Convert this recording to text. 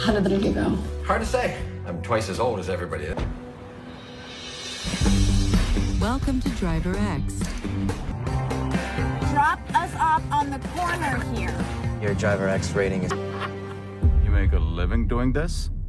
How did the interview go? Hard to say. I'm twice as old as everybody is. Welcome to DriverX. Drop us off on the corner here. Your DriverX rating is... You make a living doing this?